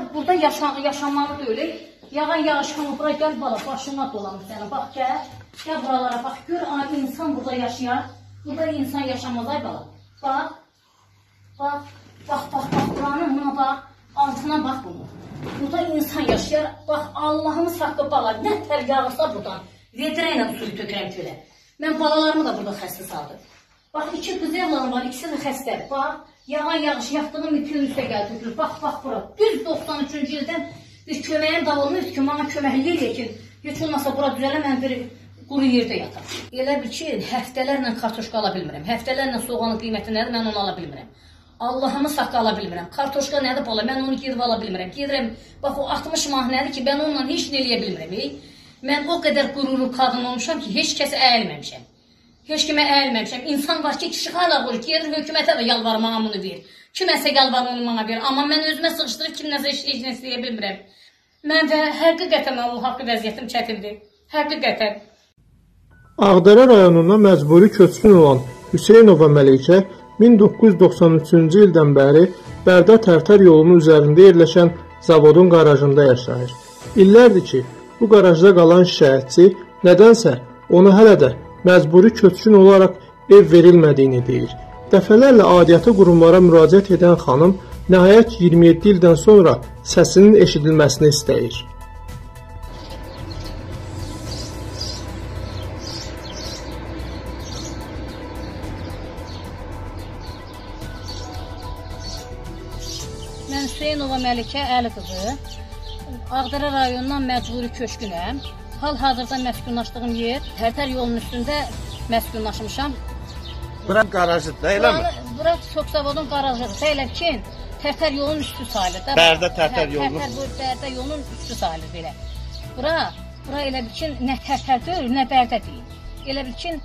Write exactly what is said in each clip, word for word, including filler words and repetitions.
burada yaşan, yaşanmalı deyil. Yağan yağışını bura gəl bala, başına dolanır səni. Bax gəl, gəl buralara bax. Gör, ay, insan burada yaşayar. Burada insan yaşamaz ay bala. Bax, bax, bax, bax, bax, buranın buna bax. Altına bax bunu. Burada insan yaşayar. Bax, Allah'ımız haqqı bala. Nə tər yağırsa buradan. Vedrə ilə suyu tökürəm kölə. Mən balalarımı da burada xəstə saldım. Bax, iki qız evlarım var, ikisi də xəstədir. Bax, yağan yağış, yaxdığım itin üstə gəl tökülür. Bax, bax, bura. Düz doxsan üçüncü ildən bir köməyin davulmuyuz ki, bana köməkliyir ki, heç olmasa bura düzələ, mən bir quru yerdə yatar. Elə bil ki, həftələrlə kartoşka ala bilmirəm. Həftələrlə soğanın qiyməti nədir, mən onu ala bilmirəm. Allah'ımı haqqı ala bilmirəm. Kartoşka nədir bala, mən onu gedib ala bilmirəm. Gedirəm, bax o altmış manat nədir ki, mən onunla heç nə eləyə bilmirəm. Ey? Mən o qədər qürurlu qadın olmuşam ki, heç kəsə əyilməmişəm. Heç kimə əyilməmişəm. İnsan var ki, kişi xala qoyur, gedir hökumətə də yalvarmağa bunu ver. Kiməsə yalvarmağı mənə ver. Amma mən özümə sığışdırıb kimləsə heç nə istəyə bilmirəm. Mən də həqiqətən Allah haqqı vəziyyətim çətindir. Həqiqətən. Ağdərə rayonuna məcburi köçkün olan Hüseynova Məlikə min doqquz yüz doxsan üçüncü ildən bəri Bərdə-Tərtər yolunun üzərində yerləşən zavodun qarajında yaşayır. İllərdir ki, bu qarajda qalan şikayətçi nədənsə ona hələ də məcburi köçkün olaraq ev verilmədiyini deyir. Dəfələrlə aidiyyatı qurumlara müraciət edən xanım nəhayət iyirmi yeddi ildən sonra səsinin eşidilməsini istəyir. Mən Hüseynova Məlikə Əli qızı, Ağdərə rayonundan məcburi köçkünəm. Hal-hazırda məskunlaşdığım yer, Tərtər yolunun üstündə məskunlaşmışam. Bura qarajıdır, eləmi? Bura Soqsavodun qarajıdır, elə ki, Tərtər yolunun üstü sayılır. Bərdə-Tərtər yolunun? Bərdə yolunun üstü sayılır belə. Bura, bura elə bil ki, nə Tərtər deyil, nə Bərdə deyil. Elə bil ki,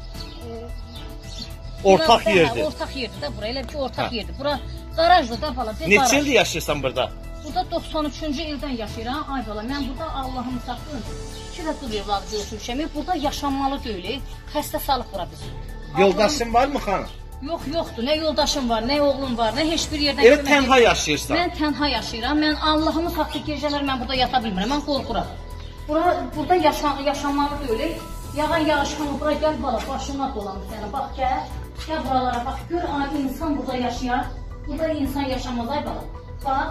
ortaq yerdir. Ortaq yerdir də bura, elə bil ki, ortaq yerdir. Bura qarajdır da falan. Neçə ildir yaşayırsan burada? Burada doxsan üçüncü ildən yaşayıram. Ay bala, mən burada Allah'ımı saxlayın. İki də qız evladı götürmüşəm. Burada yaşanmalı deyil. Xəstə salıb bura bizi. Yoldaşın varmı xanım? Yox, yoxdur. Nə yoldaşım var, nə oğlum var, nə heç bir yerdən Elə tənha yaşayırsan? Mən tənha yaşayıram. Mən Allah'ımı saxlayıb gecələr mən burada yata bilmirəm. Mən qorxuram. Bura, burada yaşan, yaşanmalı deyil. Yağan yağışını bura gəl bala, başına dolanır səni. Bax gəl, gəl buralara bax. Gör, ay, insan burada yaşayar. Burada insan yaşamaz ay bala. Bax.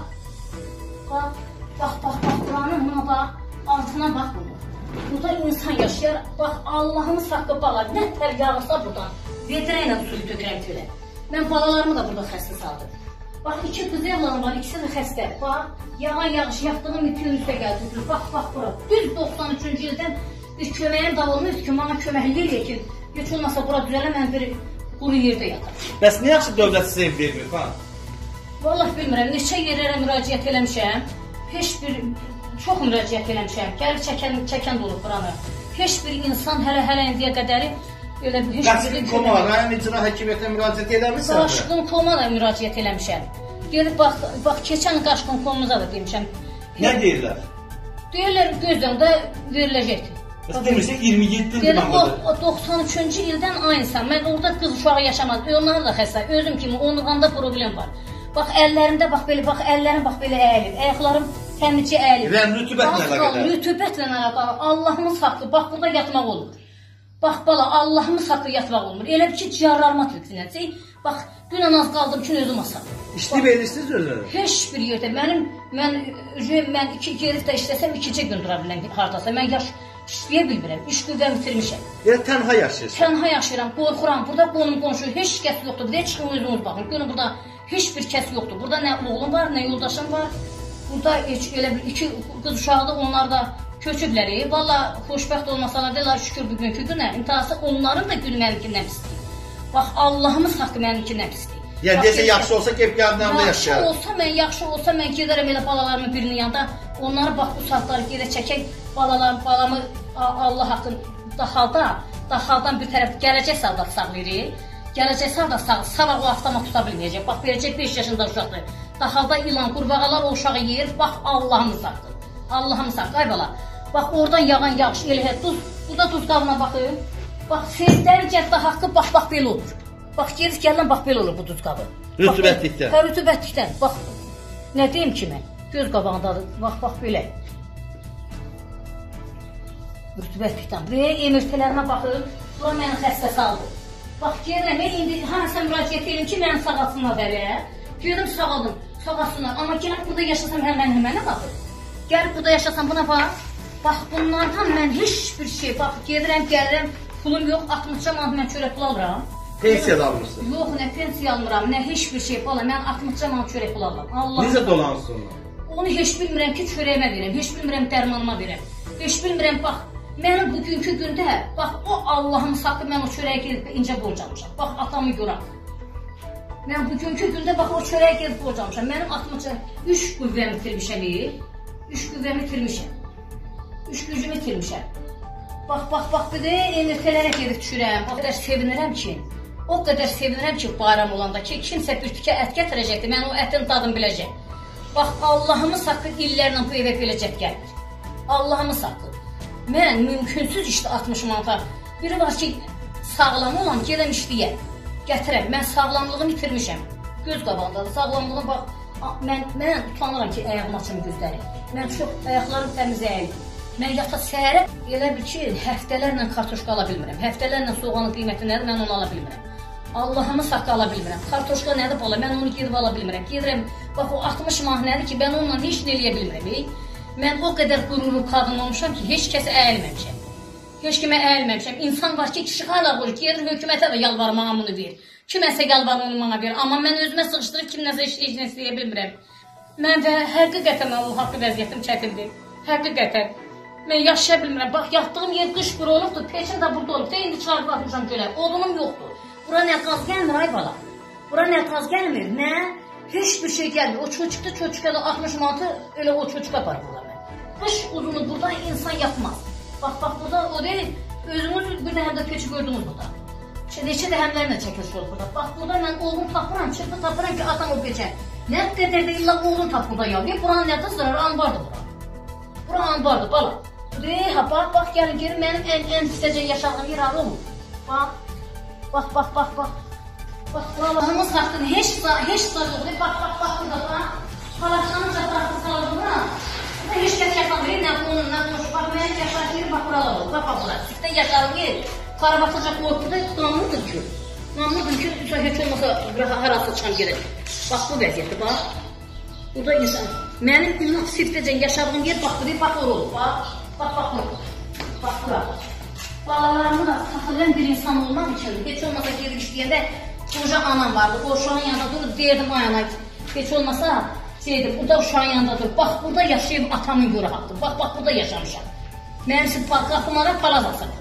Bax, bax, bax, bax, buranın buna bax, altına bax bunu. Burada insan yaşayar, bax, Allah'ımız haqqı bala, nə tər yağırsa buradan, vedrə ilə suyu tökürəm kölə. Mən balalarımı da burada xəstə saldım. Bax, iki qız evlarım var, ikisi də xəstədir. Bax, yağan yağış, yaxdığım itin üstə gəl tökülür. Bax, bax, bura. Düz doxsan üçüncü ildən bir köməyin davulmuyuz ki, bana köməkliyir ki, heç olmasa bura düzələ, mən bir quru yerdə yatar. Bəs niyə yaxşı dövlət sizə ev vermir, xanım? Vallahi bilmirəm, neçə yerlərə müraciət eləmişəm, heç bir, çox müraciət eləmişəm, gəlir çəkən, çəkən olub buranı. Heç bir insan hələ-hələ indiyə qədəri elə bir... Qaçqın Koma, rayon icra hakimiyyətinə müraciət eləmişsən? Qaçqın Koma da müraciət eləmişəm. Gelib bax, bax, keçən Qaçqın Komumuza da demişəm. Nə deyirlər? Deyirlər, gözdən də veriləcəkdir. Bəs demirsən, iyirmi yeddi ildir mən burada. doxsan üçüncü ildən aynısan, mən orada qız uşağı yaşamaz, onlar da xəstə, özüm kimi, onluğanda problem var. Bax, əllərimdə, bax, belə, bax, əllərim, bax, belə əyilir. Əyaqlarım təmizcə əyilir. Rəm rütubətlə əlaqədar. Rütubətlə əlaqədar. Allah'ımız haqqı, bax, burada yatmaq olmur. Bax, bala, Allah'ımız haqqı yatmaq olmur. Elə bir ki, ciyarlarıma tüksinəcək. Bax, dünən az qaldım ki, özüm asam. İşli verirsiniz özünü? Heç bir yerdə. Mənim, mən, mən iki gerif də işləsəm, ikicə gün dura biləm haradasa. Mən yaş işləyə bilmirəm. İş qüvvəm bitirmişəm. Elə tənha yaşayırsan? Tənha yaşayıram, qorxuram. Burada qonum qonşu, heç kəs yoxdur. Bir də çıxın özünüz baxın. Görün, burada heç bir kəs yoxdur. Burada nə oğlum var, nə yoldaşım var. Burada heç elə bir iki qız uşaqdır, onlar da köçüblər. Valla xoşbəxt olmasalar deyirlər, şükür bugünkü günə. İntihası onların da günü mənimkindən pisdir. Bax, Allah'ımız haqqı mənimkindən pisdir. Yəni deyəsə, yaxşı olsa gəlib gəlin yanında yaşayar. Yaxşı olsa, mən yaxşı olsa, mən gedərəm elə balalarımın birinin yanında. Onları bax, bu saatları gedə çəkək, balalarım, balamı Allah haqqın daxalda, daxaldan bir tərəf gələcək salda sağlayırıq. Gələcək sağ da sağ, sabah o avtomat tuta bilməyəcək. Bax, verəcək beş yaşında uşaqdır. Daxalda ilan, qurbağalar o uşağı yeyir. Bax, Allah'ımız haqqdır. Allah'ımız haqqı, ay bala. Bax, oradan yağan yağış, elə duz, burada duz qabına baxın. Bax, seyirlərin cəddə haqqı, bax, bax, belə olur. Bax, geriz gələn, bax, belə olur bu duz qabı. Rütubətlikdən. Hə, rütubətlikdən. Bax, nə deyim ki mən? Göz qabağındadır. Bax, bax, belə. Rütubətlikdən. Buraya emirtələrimə baxın. Bura məni xəstə saldı. Bax, gəlirəm, indi hanısa müraciət edim ki, məni sağalsınlar dəvəyə. Gedim sağaldım, sağalsınlar. Amma gəlib burada yaşasam həmən həmənə baxır. Gəlib burada yaşasam buna bax. Bax, bunlardan mən heç bir şey, bax, gedirəm, gəlirəm, pulum yox, altmış manat mən çörək pul alıram. Pensiya da almışsın. Yox, nə pensiya almıram, nə heç bir şey pul alıram. Mən altmış manat çörək pul alıram. Allah. Necə dolansın onlar? Onu heç bilmirəm ki, çörəyimə verəm, heç bilmirəm dərmanıma verəm. Heç bilmirəm, bax, mənim bugünkü gündə, bax, o Allah'ın haqqı mən o çörəyə gedib incə borcamışam. Bax, atamı görəm. Mən bugünkü gündə, bax, o çörəyə gedib borcamışam. Mənim altmış üç qüvvəmi itirmişəm, üç qüvvəmi itirmişəm. Üç gücümü itirmişəm. Bax, bax, bax, bir də emirtələrə gedib düşürəm. O qədər sevinirəm ki, o qədər sevinirəm ki, bayram olanda ki, kimsə bir tükə ət gətirəcəkdir, mən o ətin dadını biləcək. Bax, Allah'ımız haqqı illərlə bu evə beləcək gəlir. Allah'ımız haqqı. Mən mümkünsüz işdə altmış manata. Biri var ki, sağlam olan gedəm işləyəm. Gətirəm, mən sağlamlığımı itirmişəm. Göz qabağındadır, sağlamlığım bax, mən, mən utanıram ki, ayağım açım gözlərim. Mən çox ayaqlarım təmiz əyildim. Mən yata səhərə elə bil ki, həftələrlə kartoşka ala bilmirəm. Həftələrlə soğanın qiyməti nədir, mən onu ala bilmirəm. Allah'ımız haqqı ala bilmirəm. Kartoşka nədir bala, mən onu gedib ala bilmirəm. Gedirəm, bax o altmış manat nədir ki, mən onunla heç nə eləyə bilmirəm. Ey? Mən o qədər qürurlu qadın olmuşam ki, heç kəsə əyilməmişəm. Heç kimə əyilməmişəm. İnsan var ki, kişi xayla qoyur, gedir hökumətə də yalvarmağa bunu ver. Kiməsə yalvarmağı mənə ver. Amma mən özümə sığışdırıb kimləsə heç nə istəyə bilmirəm. Mən və həqiqətən Allah haqqı vəziyyətim çətindir. Həqiqətən. Mən yaşaya bilmirəm. Bax, yatdığım yer qış quru olubdur, peçim də burada olubdur. İndi çıxarıb baxmışam gölə. Odunum yoxdur. Bura nə qaz gəlmir, ay bala. Bura nə qaz gəlmir, nə? Heç bir şey gəlmir. O çocuqda, çocuqda da altmış manatı elə o çocuqa var burada mən. Qış uzunu burada insan yatmaz. Bax, bax, burada o deyil, özünüz bir də həm də peçi gördünüz burada. Neçə də həmlərlə çəkiliş olur burada. Bax, burada mən oğlum tapıram, çıxdı tapıram ki, atam o peçə. Nə qədər də illa oğlum tap burada yavru. Buranın nədir, zırarı anbardır bura. Bura anbardır, bala. Deyil, ha, bax, bax, gəlin, gelin, mənim ən, ən istəcək yaşadığım yer arı olmur. Bax, bax, bax, bax, bax. Bax, Allah'ımız haqqını heç heç sarılır. Bax, bax, bax, burada, bax. Palaşanınca tarafı salınır. Burada heç kəs yaşamır, nə bunun, nə qoşu. Bax, mənim yaşadığım yeri, bax, buralar olur. Bax, bax, bura. Sizdə yaşadığım yer, Qarabasıca qorxuda namlıdır ki. Namlıdır ki, heç olmasa harası çıxan gerək. Bax, bu vəziyyətdir, bax. Burada insan, mənim ünlü sirtəcən yaşadığım yer, bax, buraya, bax, olur. Bax, bax, bax, bura. Bax, bura. Balalarımı da saxlayan bir insan olmaq üçün, heç olmasa gedib işləyəndə, qoca anam vardı, o uşağın yanında durub, deyirdim ayana, heç olmasa, deyirdim, burada uşağın yanında durub, bax, burada yaşayıb atamın görə haqqdır, bax, bax, burada yaşamışam. Mənim sizin qapılara palaz asıb.